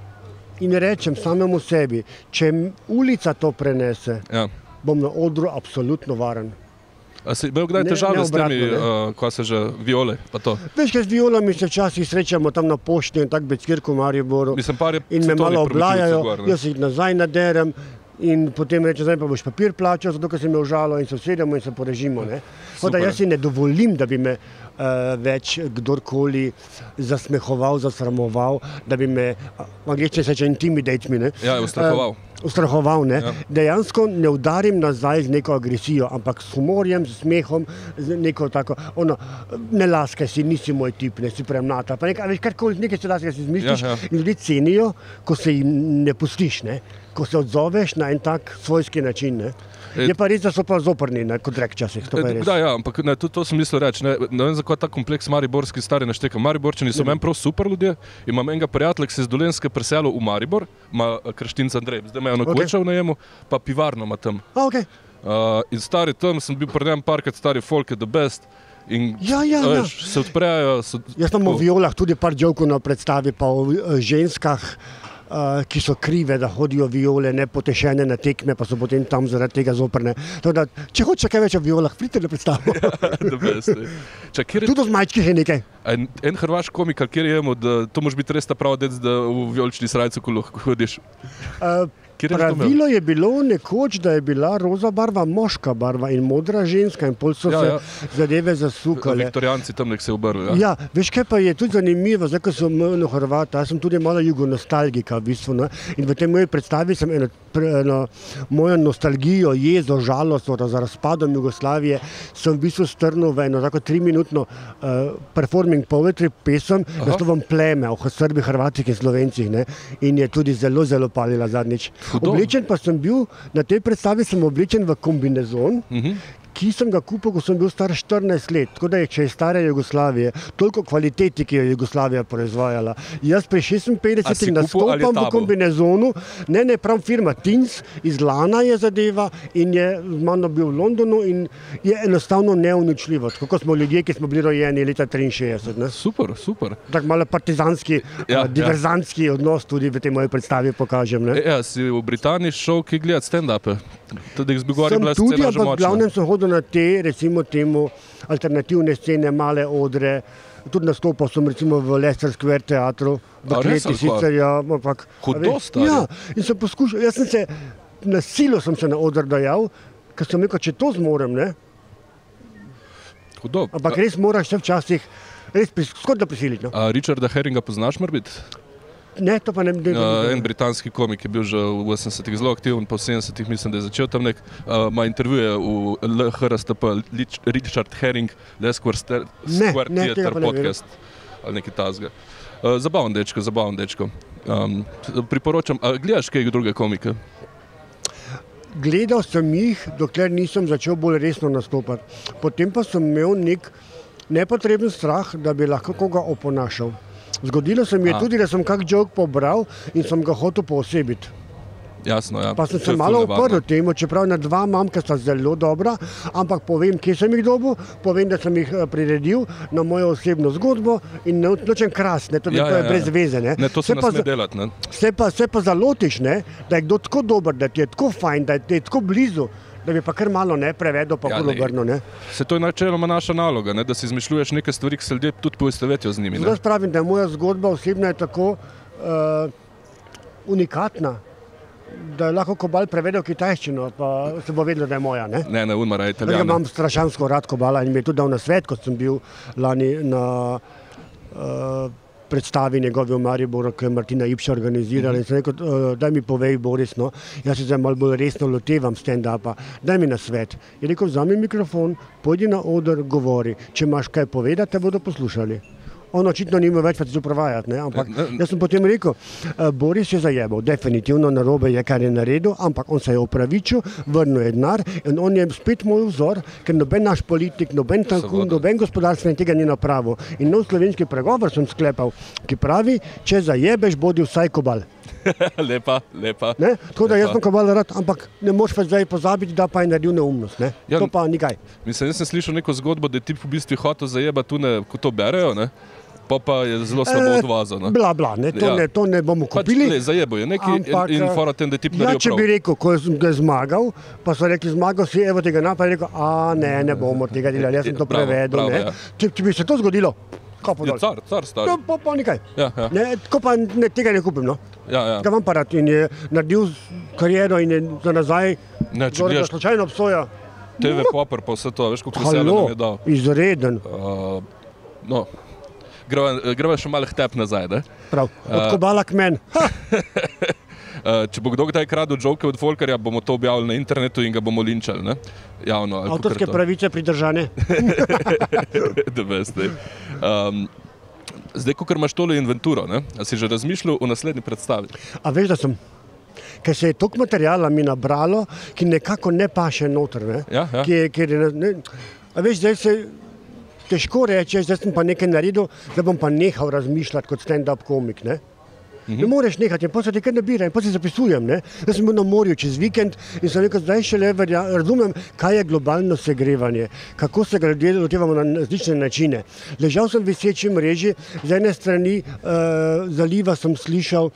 in rečem samemu sebi, če ulica to prenese, bom na odru absolutno varen. A si imel kdaj težave s temi, ko se že viole, pa to? Veš, kaj z violami se včasih srečamo tam na pošti in tak becirku v Mariboru in me malo oblajajo, jaz jih nazaj naderem in potem reče, zdaj pa boš papir plačal, zato ker se me užalo in se usedemo in se porežimo, ne. Da jaz si ne dovolim, da bi me več kdorkoli zasmehoval, zasramoval, da bi me, v angleščini se reče intimidate me, ne. Ja, ustrahoval, ne. Dejansko ne udarim nazaj z neko agresijo, ampak s humorjem, s smehom, z neko tako, ne laskaj si, nisi moj tip, ne, si premnata, pa nekaj, veš, karkoli, nekaj se laskaj si izmisliš in ljudi cenijo, ko se jim ne pustiš, ne. Ko se odzoveš na en tak svojski način, ne. Je pa res, da so pa zoprni, ne, kot rek časih, to pa je res. Da, ja, ampak ne, to sem mislil reči, ne vem, zakaj ta kompleks mariborski stari našteka. Mariborčani so meni prav super ljudje, imam enega prijatelja, ki se iz Dolenjske preselil v Maribor, ima Krštinc Andrej, zdaj me je koča v najemu, pa pivarno ima tam. In stari tam sem bil pri njem parkrat, stari folk je the best. In veš, se odprejajo. Jaz imam o violah tudi par jokov na predstavi, pa o ženskah, ki so krive, da hodijo viole nepotešene na tekme, pa so potem tam zaradi tega zoprne. Da, če hoče kaj več o violah, pridite na predstavo. Tudi o zmajčkih je nekaj. En hrvaš komik, kjer jemo, da to moraš biti res ta prav dec, da v vijolični srajcu, ko hodiš. Pravilo je bilo nekoč, da je bila roza barva moška barva in modra ženska in pol so se zadeve zasukale. Viktorijanci tam nek se obrli. Ja, veš kaj pa je tudi zanimivo, zdaj ko sem na Hrvata, jaz sem tudi malo jugonostalgika v bistvu, ne? In v tej moji predstavi sem eno mojo nostalgijo, jezo, žalost za razpadom Jugoslavije sem v bistvu strnil v eno tako 3-minutno performing poetry pesem naslovom Pleme o Srbih, Hrvatih in Slovencih, ne? In je tudi zelo, zelo palila zadnjič. Oblečen pa sem bil, na tej predstavi sem oblečen v kombinezon, ki sem ga kupil, ko sem bil star 14 let, tako da je, če je stare Jugoslavije, toliko kvaliteti, ki jo je Jugoslavija proizvajala. Jaz pri 56 nastopam v kombinezonu, ne, prav firma Tins, iz lana je zadeva in je z mano bil v Londonu in je enostavno neuničljivo, tako kot smo ljudje, ki smo bili rojeni leta 63. Ne? Super, super. Tak malo partizanski, diverzantski odnos tudi v tej moji predstavi pokažem. Ne? Ja, si v Britaniji šel kaj gledati stand-upe? Tudi sem tudi, ampak v glavnem sem hodil na te, recimo temu, alternativne scene, male odre, tudi nastopal sem recimo v Leicester Square teatru, v kleti sicer, ja, ampak... Hudo stari? Ja, in sem poskušal, jaz sem se, na silo sem se na oder dajal, ker sem rekel, če to zmorem, ne? Hudo. Ampak res moraš se včasih, res skoraj da prisiliti, no? Richarda Herringa poznaš morbit? Ne, to pa ne... En britanski komik je bil že v 80-ih zelo aktiven, pa v 70-ih mislim, da je začel tam ima intervjuje v LHRSTP, Richard Herring, Square Theatre podcast, ali nekaj tazga. Zabaven dečko. Priporočam, gledaš kaj druge komike? Gledal sem jih, dokler nisem začel bolj resno nastopati. Potem pa sem imel nek nepotreben strah, da bi lahko koga oponašal. Zgodilo se mi je tudi, da sem kak joke pobral in sem ga hotel poosebiti. Jasno, ja. Pa sem se malo uprl temu, čeprav na dva imam, ki sta zelo dobra, ampak povem, kje sem jih dobil, povem, da sem jih priredil na mojo osebno zgodbo in nočem krasti, to je brez veze. Ne, to se ne sme delati. Se pa zalotiš, ne, da je kdo tako dober, da ti je tako fajn, da ti je tako blizu, da bi pa kar malo prevedel, pa kar obrnil. Se to je načeloma naša naloga, da si izmišljuješ neke stvari, ki se ljudje tudi poistovetijo z njimi. Zato pravim, da moja zgodba osebna je tako unikatna, da je lahko Kobal prevedel kitajščino, pa se bo vedelo, da je moja. Ne, unmara Italijana. Imam strašansko rad Kobala in mi je tudi dal na svet, kot sem bil lani na predstavi njegove v Mariboru, ki je Martina Ipša organizirala in sem rekel, daj mi povej, Boris, no, jaz se zdaj malo bolj resno lotevam stand-upa, daj mi na svet. Je rekel, vzami mikrofon, pojdi na oder, govori, če imaš kaj povedati, te bodo poslušali. On očitno nima več več uprovajati, ampak jaz sem potem rekel, Boris je zajebal, definitivno narobe je, kar je naredil, ampak on se je opravičil, vrnil je denar in on je spet moj vzor, ker noben naš politik, noben tankun, noben gospodarstvenik tega ni napravil. In nov slovenski pregovor sem sklepal, ki pravi, če zajebeš, bodi vsaj Kobal. Lepa. Tako da jaz sem Kobal rad, ampak ne moš pa zdaj pozabiti, da pa je naredil neumnost. To pa nikaj. Mislim, jaz sem slišal neko zgodbo, da je tip v bistvu hotel zajebati tune, ko to berejo, pa je zelo slabo odvazal. Bla, to ne bomo kupili. Pač zajebo je neki in fora tem, da je tip naredil prav. Če bi rekel, ko je zmagal, pa so rekli, zmagal si, evo tega napad, je rekel, ne bomo tega delali, jaz sem to prevedel. Če bi se to zgodilo, kapo dol. Car stari. Pa nikaj. Tako pa tega ne kupim, Ga vam pa rad in je naredil kariero in je za nazaj, da slučajno obsoja. TV Popper pa vse to, veš, koliko veselja nam je dal. Izreden. Greva še malo htep nazaj, ne? Prav, od Kobala k meni. Če bo kdo kdaj kradel joke od Folkerja, bomo to objavili na internetu in ga bomo linčali, ne? Javno. Avtorske pravice pridržane. The best, Zdaj, ko imaš tole inventuro, ne? A si že razmišljal o naslednji predstavi? A veš, da sem. Ker se je toliko materijala mi nabralo, ki nekako ne paše noter, ne? Ja. A veš, zdaj se težko reče, zdaj sem pa nekaj naredil, zdaj bom pa nehal razmišljati kot stand-up komik, ne? Ne moreš nehati, in potem se ti kar nabira, in potem se zapisujem. Ne? Jaz sem bil na morju čez vikend in sem rekel, zdaj šele razumem, kaj je globalno segrevanje, kako se ga ljudje lotevamo na različne načine. Ležal sem v viseči mreži, z ene strani zaliva sem slišal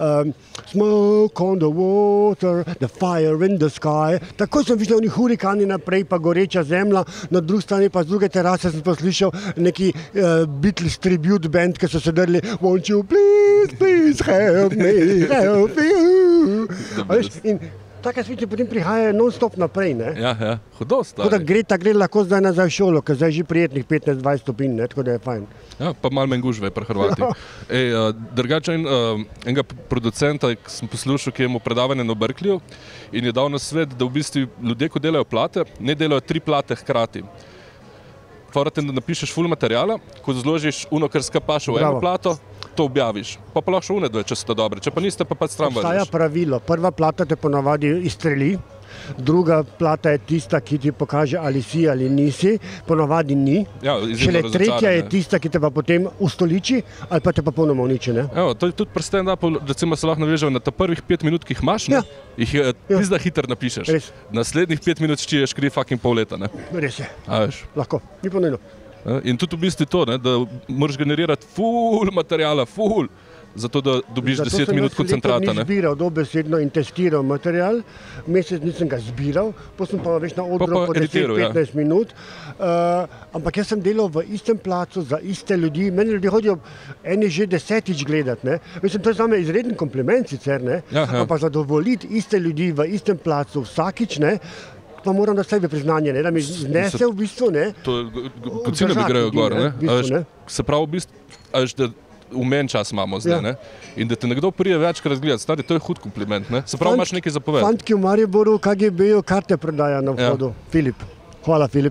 smoke on the water, the fire in the sky. Takoj sem videl oni hurikani naprej, pa goreča zemlja, na drugi strani pa z druge terase sem poslišal neki Beatles tribute band, ki so se drli Won't you please help me, help you. In take sviče potem prihajajo non-stop naprej. Ne? Ja, hudost. Tako da gre lahko zdaj nazaj v šolo, ker zdaj že prijetnih 15-20 stopinj, tako da je fajn. Ja, pa malo manj gužve pri Hrvati. Drugače enega producenta sem poslušal, ki je imel predavanje na Berkeleyju in je dal na svet, da v bistvu ljudje, ko delajo plate, ne delajo 3 plate hkrati. Fora-tem, da napišeš ful materijala, ko zložiš uno, kar skapaš v eno plato, to objaviš. Pa lahko une dve, če ste dobre, če pa niste, pa stran vržiš. Obstaja pravilo, prva plata te ponavadi izstreli, druga plata je tista, ki ti pokaže, ali si ali nisi, ponavadi ni. Ja, šele tretja je tista, ki te pa potem ustoliči, ali pa te pa polnoma uniči. To je tudi pri stand-upu, recimo se lahko navežejo na ta prvih 5 minut, ki jih imaš, jih pizda hitro napišeš. Res. Naslednjih 5 minut ščiješ kri fucking pol leta. Res je. Lahko, ni pomembno. In tudi v bistvu to, da moraš generirati ful materijala, ful, zato da dobiš 10 minut koncentrata. Zato sem zbiral dobesedno in testiral material, mesec nisem ga zbiral, potem sem pa več na odru po 10-15 minut, ampak jaz sem delal v istem placu za iste ljudi, meni ljudje hodijo eni že 10-tič gledati, mislim, to je zame izreden kompliment sicer, ampak zadovoljiti iste ljudi v istem placu vsakič, pa moram da sebe priznanje, da mi znese v bistvu, Kocine mi grejo gor, se pravi v bistvu, da umen čas imamo zdaj, in da te nekdo prije večkrat gledati, stari, to je hud kompliment, se pravi, imaš nekaj zapovedati. Fant, ki v Mariboru KGB-ju karte prodaja na vhodu, Filip. Hvala, Filip.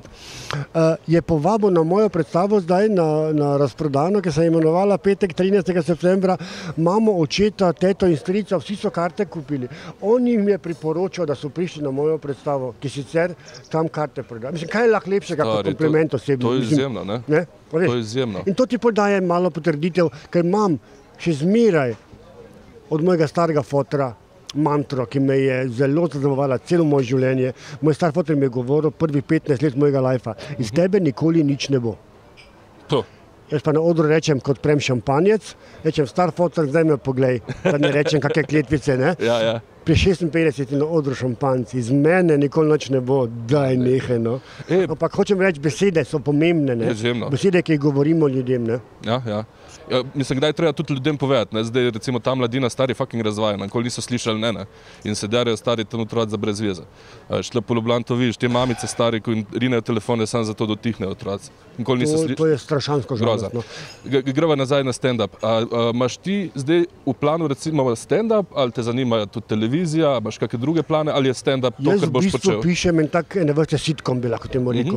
Je povabil na mojo predstavo zdaj na razprodano, ki se je imenovala petek 13. septembra. Mamo, očeta, teto in strica, vsi so karte kupili. On jim je priporočal, da so prišli na mojo predstavo, ki sicer tam karte prodaja. Mislim, kaj je lahko lepšega kot kompliment osebno? To je izjemno, ne? To je izjemno. In to ti podaje malo potrditev, ker imam še zmeraj od mojega starega fotra mantro, ki me je zelo zaznamovala celo moje življenje. Moj star fotor mi je govoril prvih 15 let mojega lajfa. Iz tebe nikoli nič ne bo. To. Jaz pa na odru rečem, kot prem šampanjec, rečem, star fotor, zdaj me poglej, da ne rečem kakve kletvice, Ja. Pri 56 na odru šampanci, iz mene nikoli nič ne bo, daj nehaj, Ampak hočem reči, besede so pomembne, Besede, ki jih govorimo ljudem, Ja. Mislim, kdaj treba tudi ljudem povedati, zdaj recimo ta mladina stari fucking razvajena, nikoli niso slišali ne, in se derajo stari tam otroci za brez veze. Šle po Ljubljani to vidiš, te mamice stari, ko rinejo telefone samo zato, da utihnejo otroci. To je strašansko žalostno. Greva nazaj na stand-up. Imaš ti zdaj v planu recimo stand-up, ali te zanimajo tudi televizija, imaš kakšne druge plane, ali je stand-up to, kar boš počel? Jaz v bistvu pišem en tak ene vrste sitcom, bi lahko temu rekel,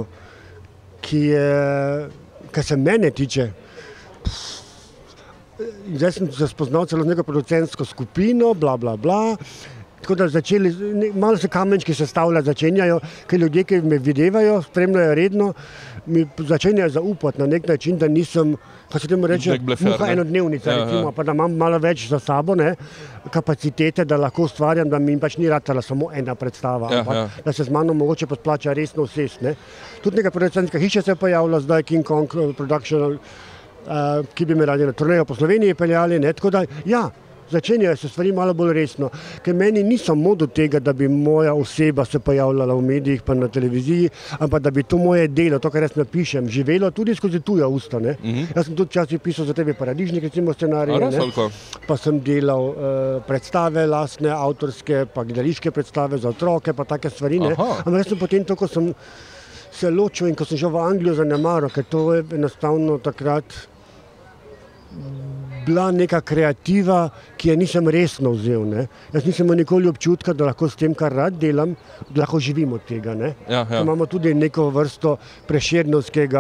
ki je, kar se mene tiče, zdaj sem se spoznal celo z neko producentsko skupino, bla. Tako da začeli, malo se kamenčki začenjajo, ker ljudje, ki me videvajo, spremljajo redno, mi začenjajo zaupati na nek način, da nisem, kako se temu reče, muha enodnevnica, recimo, pa da imam malo več za sabo, kapacitete, da lahko ustvarjam, da mi pač ni ratala samo ena predstava, ampak da se z mano mogoče posplača resno vsest. Tudi neka producentska hiša se je pojavila, zdaj King Kong Production, ki bi me radi na turnejo po Sloveniji peljali, tako da, začenjajo se stvari malo bolj resno, ker meni ni samo do tega, da bi moja oseba se pojavljala v medijih pa na televiziji, ampak da bi to moje delo, to, kar jaz napišem, živelo tudi skozi tuja usta. Jaz sem tudi včasih pisal za TV Paradižnik, recimo scenarije, pa sem delal predstave lastne, avtorske, pa gledališke predstave za otroke, pa take stvari. Ampak jaz sem potem to, ko sem se ločil in ko sem šel v Anglijo zanemaril, ker to je enostavno takrat bila neka kreativa, ki je nisem resno vzel. Jaz nisem imel nikoli občutka, da lahko s tem, kar rad delam, da lahko živim od tega. Imamo tudi neko vrsto prešernovskega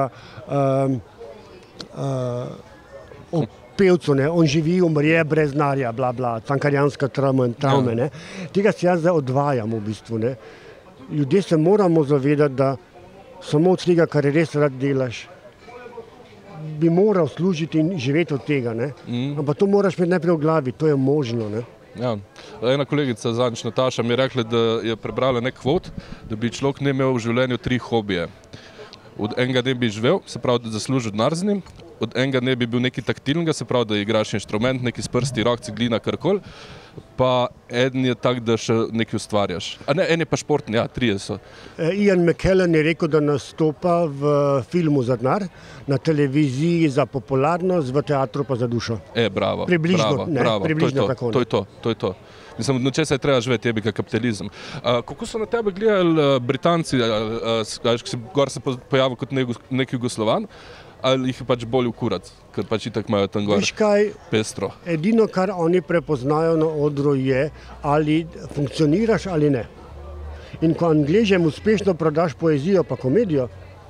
pevcu, on živi, umre brez denarja, cankarjanska travme. Tega se jaz zdaj odvajam v bistvu. Ljudje se moramo zavedati, da samo od tega, kar res rad delaš, bi moral služiti in živeti od tega, ne? Ampak to moraš imeti najprej v glavi, to je možno, ne? Ja. Ena kolegica zadnjič, Nataša, mi je rekla, da je prebrala nek kvot, da bi človek ne imel v življenju 3 hobije. Od enega ne bi živel, se pravi, da zasluži denar z njim, od enega ne bi bil nekaj taktilnega, se pravi, da igraš inštrument, neki s prsti, rokci, glina, karkoli, pa eden je tak, da še nekaj ustvarjaš. A ne, en je pa športni, ja, 3 so. Ian McKellen je rekel, da nastopa v filmu za denar, na televiziji za popularnost, v teatru pa za dušo. Bravo, približno, bravo, približno tako. To je to. Mislim, od česa je treba živeti, jebika kapitalizem. Kako so na tebe gledali Britanci, gor se pojavil kot nek Jugoslovan, ali jih je pač bolj ukurat, ker pač itak imajo tam gor pestro? Edino, kar oni prepoznajo na odru je, ali funkcioniraš ali ne. In ko Angležem uspešno prodaš poezijo pa komedijo,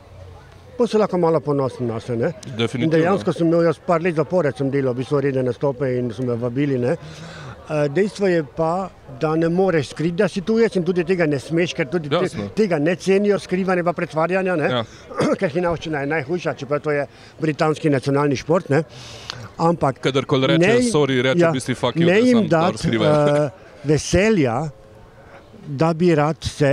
pa se lahko malo ponosen na se, ne? Definitivno. In dejansko sem imel jaz par let zapored, sem delal, v bistvu redne nastope in so me vabili, ne? Dejstvo je pa, da ne moreš skriti, da si tujec in tudi tega ne smeš, ker tudi tega ne cenijo, skrivanje pa pretvarjanja, ne? Ja. Ker hinavščina je najhujša, čeprav to je britanski nacionalni šport, ne? Ampak kadarkoli reče, sorry, reče v bistvu fuck you, ne jim dati veselja, da bi rad se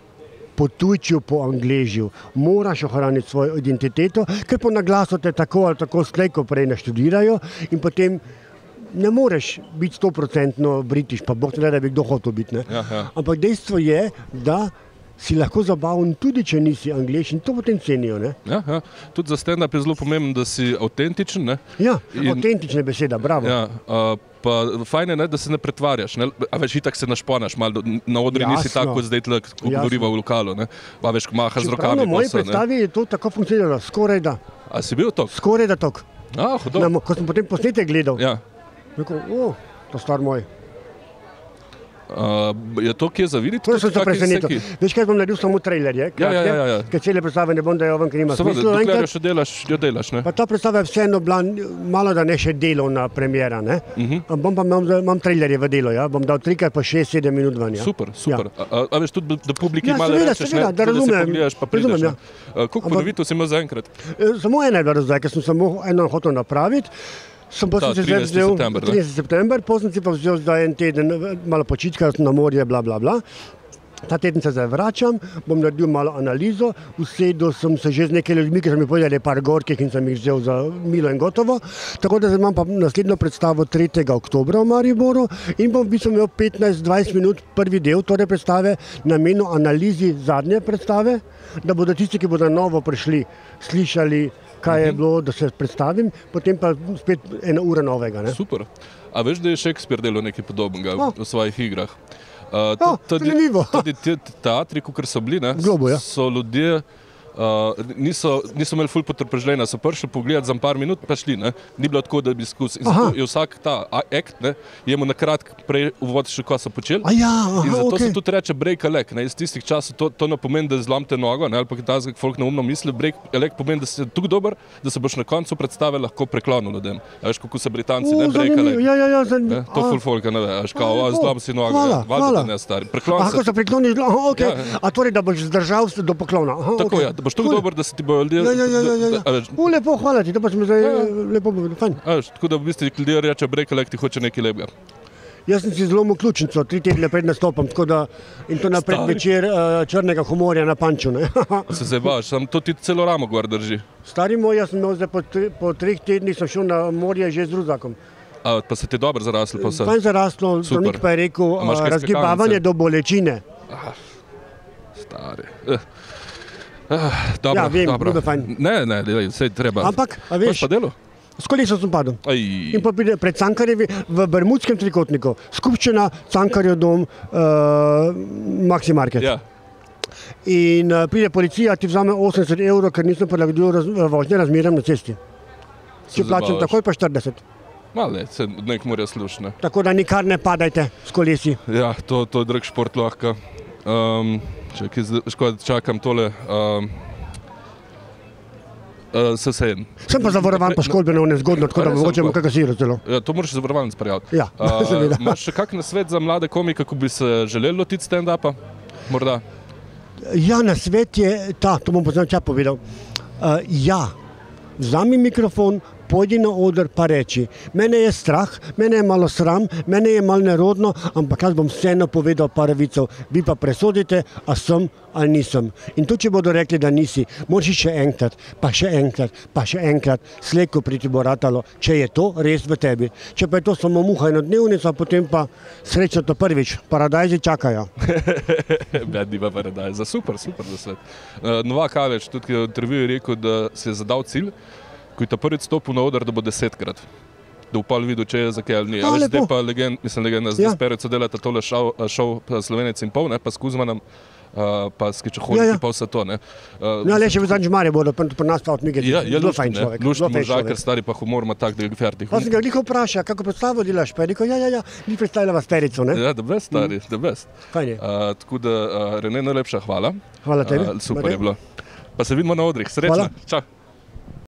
potujčil po Angležju. Moraš ohraniti svojo identiteto, ker po naglasu te tako ali tako slejko prej naštudirajo in potem ne moreš biti 100% Britiš, pa Bog ne da bi kdo hotel biti. Ne? Ja. Ampak dejstvo je, da si lahko zabaven tudi, če nisi Anglež in to potem cenijo. Ne? Ja. Tudi za stand-up je zelo pomembno, da si avtentičen. Ne? Ja, avtentična beseda, bravo. Ja, pa fajn je, ne, da se ne pretvarjaš. Ne? A veš, itak se našponaš, malo na odri nisi tako zdaj tlak, ko govoriva v lokalu. Ne? Pa veš, ko maha z rokami. Na moji predstavi je to tako funkcioniralo, skoraj da. A si bil tok? Skoraj da tok. Hudo. Ko sem potem posnetek gledal. Ja. Rekel, to star moj. Je to kje za videti? To sem se presenetil. Veš, kaj bom naredil samo trailerje, ja. Ker cele predstave ne bom dajal ven, ker nima smisla. Seveda, dokler jo še delaš, ne? Pa ta predstava je vseeno bila malo da ne še delovna premiera, ne? Imam trailerje v delo, ja? Bom dal 3x pa 6-7 minut ven, ja? Super. Ja. A veš, tudi da publiki malo rečeš, ne? Da razumem. Razumem, ja. Koliko ponovitev si imel zaenkrat? Samo ena je bila zdaj, ker sem samo eno hotel napraviti. Sem pa 30. september, potem si pa vzel zdaj en teden, malo počitka na morje, bla. Ta teden se zdaj vračam, bom naredil malo analizo, usedel sem se že z nekaj ljudmi, ki so mi povedali par gorkih in sem jih vzel za milo in gotovo. Tako da imam pa naslednjo predstavo 3. oktobra v Mariboru in bom v bistvu imel 15-20 minut prvi del torej predstave namenil analizi zadnje predstave, da bodo tisti, ki bodo novo prišli, slišali, kaj je bilo, da se predstavim, potem pa spet 1 ura novega. Ne? Super. A veš, da je Shakespeare delal nekaj podobnega v svojih igrah? Zanimivo. Tudi teatri, kakor so bili, ne, so ljudje niso imeli ful potrpežljenja, so prišli pogledati za par minut, pa šli, ne. Ni bilo tako, da bi izkusil. In zato je vsak ta akt, ne, je mu nakratko prej uvod še, kaj so počeli. In zato se tudi reče break a leg, ne. Iz tistih časov to ne pomeni, da zlomite nogo, ne, ali pa kaj folk neumno misli. Break a leg pomeni, da si tako dober, da se boš na koncu predstave lahko preklonil ljudem. A veš, kako se Britanci, ne, break a leg. Ja, to ful folka ne ve, veš, kao, zlom si nogo. Hvala. Ne, stari. Preklon se. Ko se prekloni, okej. A torej, da boš zdržal do poklona. Tako je, da boš tako dober, da se ti bojo ljudje... Ja. Lepo, hvala ti, to pa smo zdaj lepo povedali, fajn. Tako da v bistvu ljudje reče, break a leg ti hoče nekaj lepega. Jaz sem si zlomil ključnico 3 tedne pred nastopom, tako da in to na predvečer črnega humorja na Panču, ne. Se zdaj baš, to ti celo ramo gor drži. Stari moj, jaz sem imel zdaj po 3 tednih sem šel na morje že z ruzakom. Pa se ti dobro zaraslo pa vse? Fajn zaraslo, zdravnik pa je rekel, razgibavanje do bolečine. Stari. Dobro, ja, vem, dobro. Fajn. Ne, sej treba. Ampak, a veš, pa delo? S kolesom sem padel. In pa pride pred Cankarjevi v Bermudskem trikotniku. Skupščina, Cankarjev dom, Maxi Market. Ja. In pride policija, ti vzame 80 €, ker nisem prilagodil vožnje razmeram na cesti. Če plačam takoj pa 40. Malo, se nek mora slušne. Tako da nikar ne padajte s kolesi. Ja, to je drag šport lahko. Čakam tole. Sem pa zavarovan poškodbeno nezgodno, tako da mogoče bom kakaj siro celo. Ja, to moraš zavarovalnic prijaviti. Ja, seveda. Imaš še kak nasvet za mlade komike, kako bi se želeli lotiti stand-upa? Morda? Ja, nasvet je ta, to bom poznal čas povedal. Ja, vzami mikrofon, pojdi na oder pa reči. Mene je strah, mene je malo sram, mene je malo nerodno, ampak jaz bom vseeno povedal par vicov. Vi pa presodite, a sem ali nisem. In to, če bodo rekli, da nisi, moraš še enkrat, pa še enkrat, pa še enkrat, slejko priti bo ratalo, če je to res v tebi. Če pa je to samo muha enodnevnica, potem pa srečno to prvič. Paradajzi čakajo. Bad diva paradajza. Super za svet. Novak Alič, tudi v intervjuju rekel, da si je zadal cilj, ko je ta prvič stopil na oder, da bo 10-krat. Da v pol videl, če je za kaj ali ni. Ali zdaj pa legenda, zdaj s Perico delata tole šov Slovenec in pol, ne, pa s Kuzmanom, pa s Kičoholiki, pa vse to, ne. Le še v zadnji Marje bodo, pri nas pa odmige, zelo fajn človek. Luštni možakar, stari pa humor ima tak, da je fertik. Pa sem ga veliko vprašal, kako predstavo delaš, pa je rekel, ni predstavljala vas Perico, ne? Ja, the best, stari, the best. Fajn je. Tako da, Rene, najlepša hvala. Hvala tebi. Super je bilo. Pa se vidimo na odrih. Srečno. Čau.